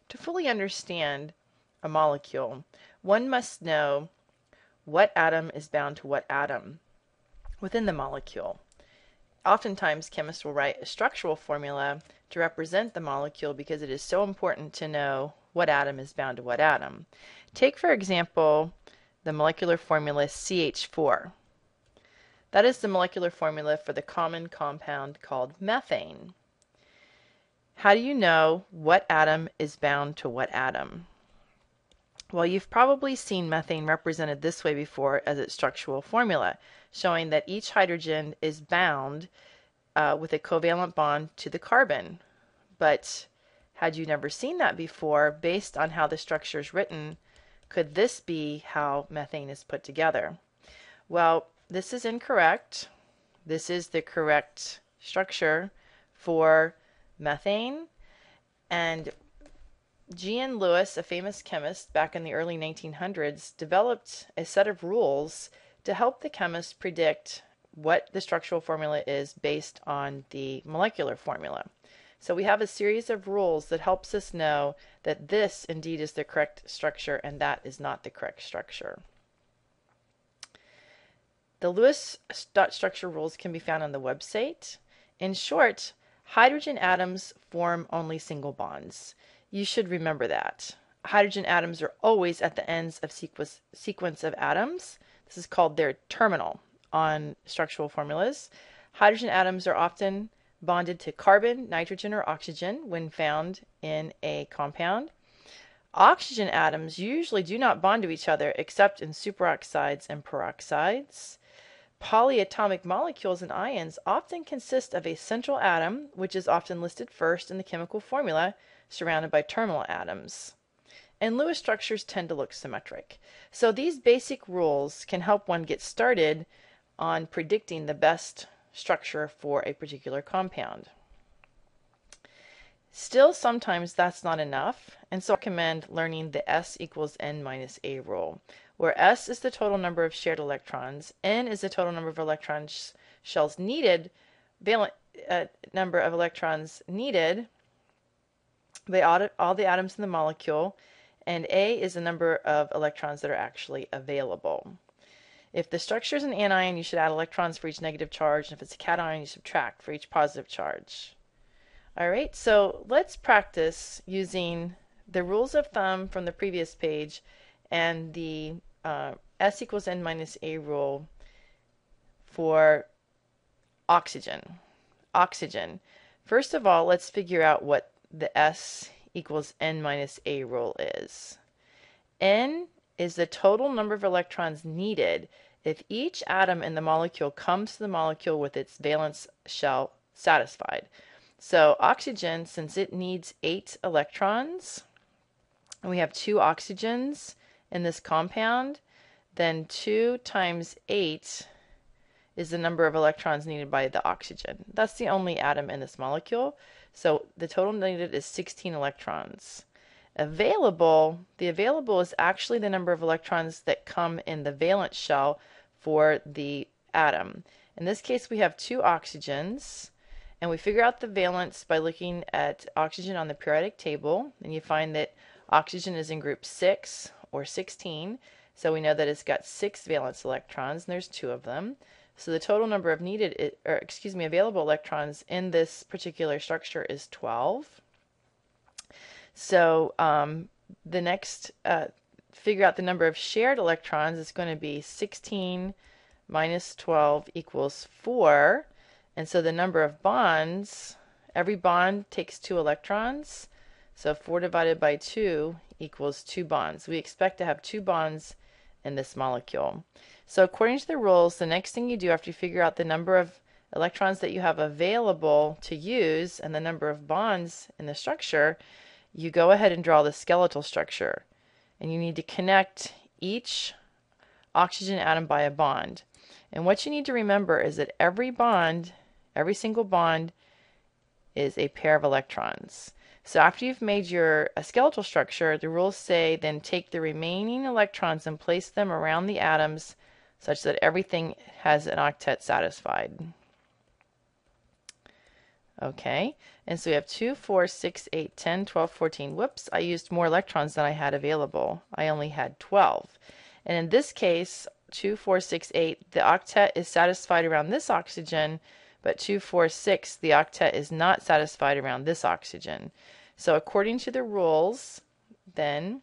To fully understand a molecule, one must know what atom is bound to what atom within the molecule. Oftentimes, chemists will write a structural formula to represent the molecule because it is so important to know what atom is bound to what atom. Take, for example, the molecular formula CH4. That is the molecular formula for the common compound called methane. How do you know what atom is bound to what atom? Well, you've probably seen methane represented this way before as its structural formula, showing that each hydrogen is bound with a covalent bond to the carbon. But had you never seen that before, based on how the structure is written, could this be how methane is put together? Well, this is incorrect. This is the correct structure for methane. And G.N. Lewis, a famous chemist back in the early 1900s, developed a set of rules to help the chemist predict what the structural formula is based on the molecular formula. So we have a series of rules that helps us know that this indeed is the correct structure and that is not the correct structure. The Lewis dot structure rules can be found on the website. In short, hydrogen atoms form only single bonds. You should remember that. Hydrogen atoms are always at the ends of sequence of atoms. This is called their terminal on structural formulas. Hydrogen atoms are often bonded to carbon, nitrogen, or oxygen when found in a compound. Oxygen atoms usually do not bond to each other except in superoxides and peroxides. Polyatomic molecules and ions often consist of a central atom, which is often listed first in the chemical formula, surrounded by terminal atoms. And Lewis structures tend to look symmetric. So these basic rules can help one get started on predicting the best structure for a particular compound. Still, sometimes that's not enough, and so I recommend learning the S equals N minus A rule, where S is the total number of shared electrons, N is the total number of electron shells needed, valent number of electrons needed by all the atoms in the molecule, and A is the number of electrons that are actually available. If the structure is an anion, you should add electrons for each negative charge, and if it's a cation, you subtract for each positive charge. Alright, so let's practice using the rules of thumb from the previous page and the S equals N minus A rule for oxygen. First of all, let's figure out what the S equals N minus A rule is. N is the total number of electrons needed if each atom in the molecule comes to the molecule with its valence shell satisfied. So oxygen, since it needs 8 electrons, and we have 2 oxygens in this compound, then 2 times 8 is the number of electrons needed by the oxygen. That's the only atom in this molecule. So the total needed is 16 electrons. The available is actually the number of electrons that come in the valence shell for the atom. In this case, we have 2 oxygens. And we figure out the valence by looking at oxygen on the periodic table, and you find that oxygen is in group 6 or 16, so we know that it's got 6 valence electrons, and there's 2 of them. So the total number of available electrons in this particular structure is 12. So the next, figure out the number of shared electrons is going to be 16 minus 12 equals 4. And so the number of bonds, every bond takes 2 electrons. So 4 divided by 2 equals 2 bonds. We expect to have 2 bonds in this molecule. So according to the rules, the next thing you do after you figure out the number of electrons that you have available to use and the number of bonds in the structure, you go ahead and draw the skeletal structure. And you need to connect each oxygen atom by a bond. And what you need to remember is that every single bond is a pair of electrons. So after you've made your skeletal structure, the rules say then take the remaining electrons and place them around the atoms such that everything has an octet satisfied. Okay, and so we have 2, 4, 6, 8, 10, 12, 14. Whoops, I used more electrons than I had available. I only had 12. And in this case, 2, 4, 6, 8, the octet is satisfied around this oxygen, but 2, 4, 6, the octet is not satisfied around this oxygen. So according to the rules, then,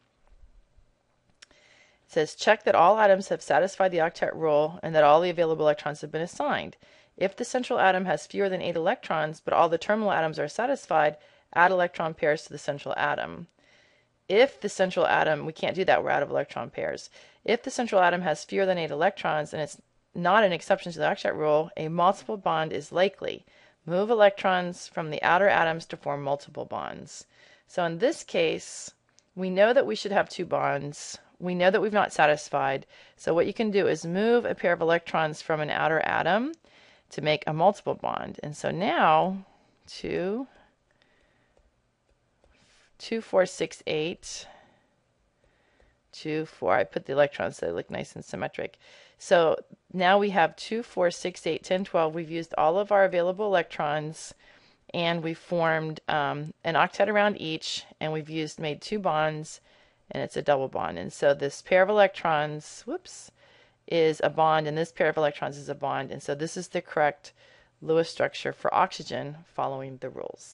it says check that all atoms have satisfied the octet rule and that all the available electrons have been assigned. If the central atom has fewer than 8 electrons, but all the terminal atoms are satisfied, add electron pairs to the central atom. If the central atom, we can't do that, we're out of electron pairs. If the central atom has fewer than 8 electrons and it's not an exception to the octet rule, a multiple bond is likely. Move electrons from the outer atoms to form multiple bonds. So in this case, we know that we should have 2 bonds. We know that we've not satisfied. So what you can do is move a pair of electrons from an outer atom to make a multiple bond. And so now 2, 4, 6, 8, 2, 4. I put the electrons so they look nice and symmetric. So now we have 2, 4, 6, 8, 10, 12. We've used all of our available electrons and we formed an octet around each, and we've made 2 bonds, and it's a double bond. And so this pair of electrons, whoops, is a bond, and this pair of electrons is a bond. And so this is the correct Lewis structure for oxygen following the rules.